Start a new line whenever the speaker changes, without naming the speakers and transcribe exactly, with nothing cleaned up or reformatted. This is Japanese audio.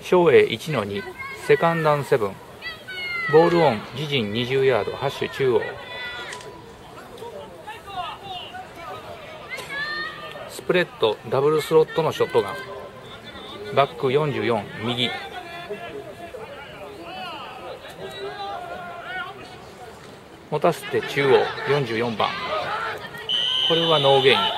照英 いちのに、セカンダンセブン、ボールオン、自陣にじゅうヤード、ハッシュ中央。スプレッド、ダブルスロットのショットガン。バックよんじゅうよん、右。持たせて中央、よんじゅうよんばん。これはノーゲイン。